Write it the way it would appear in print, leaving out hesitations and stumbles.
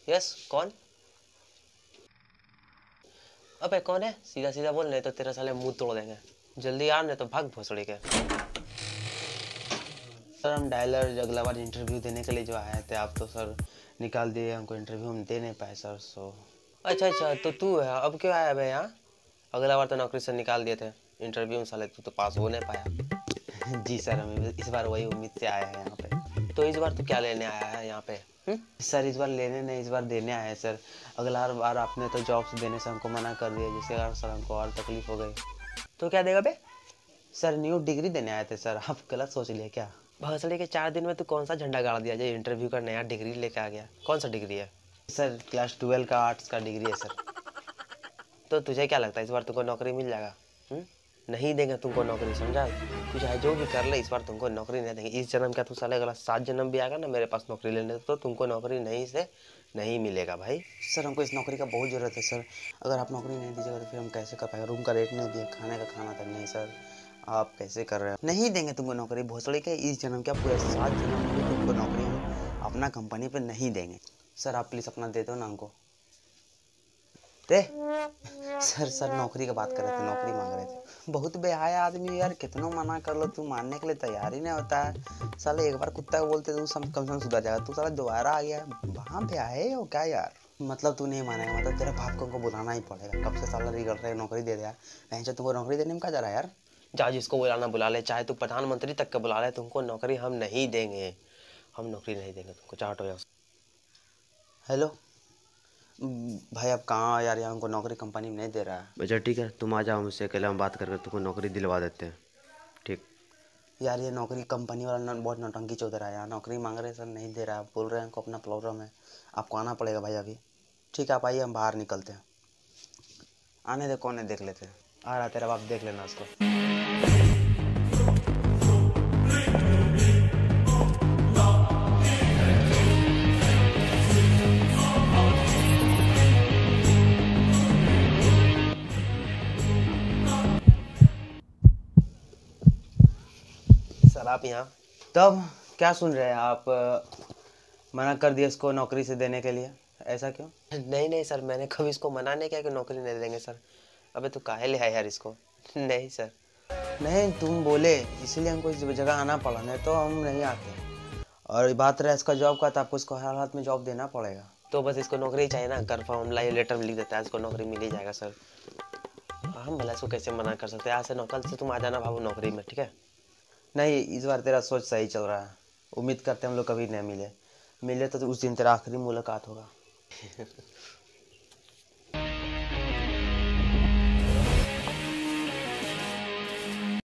Yes, कौन? अबे कौन है? सीधा सीधा बोल, नहीं तो तेरा साले मुंह तोड़ देंगे। जल्दी आ, नहीं तो भाग भोसड़ी के। सर हम डायलर अगला बार इंटरव्यू देने के लिए जो आए थे, आप तो सर निकाल दिए हमको, इंटरव्यू हम दे नहीं पाए सर। सो अच्छा अच्छा, तो तू है अब क्यों आया भाई यहाँ? अगला बार तो नौकरी से निकाल दिए थे, इंटरव्यू में साले तू तो पास हो नहीं पाया। जी सर, हम इस बार वही उम्मीद से आए हैं यहाँ पे। तो इस बार तू क्या लेने आया है यहाँ पे? सर इस बार लेने नहीं, इस बार देने आए हैं सर। अगला बार आपने तो जॉब्स देने से हमको मना कर दिया, जिसके कारण सर हमको और तकलीफ हो गई। तो क्या देगा बे? सर न्यू डिग्री देने आए थे सर, आप गलत सोच लिए क्या? भसड़ी के 4 दिन में तू कौन सा झंडा गाड़ दिया जो इंटरव्यू का नया डिग्री लेके आ गया? कौन सा डिग्री है? सर क्लास 12 का आर्ट्स का डिग्री है सर। तो तुझे क्या लगता है इस बार तुमको नौकरी मिल जाएगा? नहीं देंगे तुमको नौकरी, समझा? तू चाहे जो भी कर ले, इस बार तुमको नौकरी नहीं देंगे। इस जन्म क्या तू साले अगला 7 जन्म भी आएगा ना मेरे पास नौकरी लेने, तो तुमको नौकरी नहीं से नहीं मिलेगा भाई। सर हमको इस नौकरी का बहुत ज़रूरत है सर, अगर आप नौकरी नहीं दीजिएगा तो फिर हम कैसे कर पाएंगे? रूम का रेट नहीं दिए, खाने का खाना तक नहीं सर, आप कैसे कर रहे हो? नहीं देंगे तुमको नौकरी भोसड़ी के, इस जन्म क्या पूरे 7 जन्म में तुमको नौकरी हम अपना कंपनी पे नहीं देंगे। सर आप प्लीज़ अपना दे दो ना हमको। दे सर नौकरी का बात कर रहे थे, नौकरी मांग रहे थे। बहुत बेहाया आदमी यार, कितना मना कर लो तू मानने के लिए तैयार ही नहीं होता है साले। एक बार कुत्ता को बोलते तो सब कम से कम सुधर जाएगा, तू साला दोबारा आ गया। वहाँ पे आए हो क्या यार? मतलब तू नहीं मानेगा, मतलब तेरा बाप को हमको बुलाना ही पड़ेगा। कब से साला रिगड़ रहे नौकरी दे दे यार, कहीं से तुमको नौकरी देने में क्या जा रहा है यार? जा, जिसको बुलाना बुला ले, चाहे तू प्रधानमंत्री तक के बुला ले, तुमको नौकरी हम नहीं देंगे। हम नौकरी नहीं देंगे तुमको, चाट हो जाओ। हेलो भाई आप कहाँ यार, यहाँ हमको नौकरी कंपनी में नहीं दे रहा है। अच्छा ठीक है, तुम आ जाओ मुझसे, अकेले हम बात करके तुमको नौकरी दिलवा देते हैं। ठीक यार ये नौकरी कंपनी वाला बहुत नौटंकी चौधरी रहा है, यहाँ नौकरी मांग रहे हैं सर, नहीं दे रहा है, बोल रहे हैं हमको अपना प्रॉब्लम है, आपको आना पड़ेगा भाई अभी। ठीक है आप आइए, हम बाहर निकलते हैं। आने दे, कौन है देख लेते हैं। आ रहा तेरा बाप, देख लेना उसको। सर आप यहाँ तब क्या सुन रहे हैं आप? मना कर दिया इसको नौकरी से देने के लिए, ऐसा क्यों? नहीं नहीं सर, मैंने कभी इसको मना नहीं किया कि नौकरी नहीं देंगे सर। अबे तू काहे ले आया यार इसको? नहीं सर। नहीं तुम बोले इसीलिए हमको इस जगह आना पड़ा, नहीं तो हम नहीं आते। और बात रहा इसका जॉब का, तो आपको इसको हर हालत में जॉब देना पड़ेगा। तो बस इसको नौकरी चाहिए ना, कन्फर्म लेटर लिख देता है, इसको नौकरी मिल ही जाएगा सर। हम भला इसको कैसे मना कर सकते हैं? आज से कल से तुम आ जाना बाबू नौकरी में, ठीक है? नहीं इस बार तेरा सोच सही चल रहा है, उम्मीद करते हैं हम लोग कभी नहीं मिले, मिले तो उस दिन तेरा आखिरी मुलाकात होगा।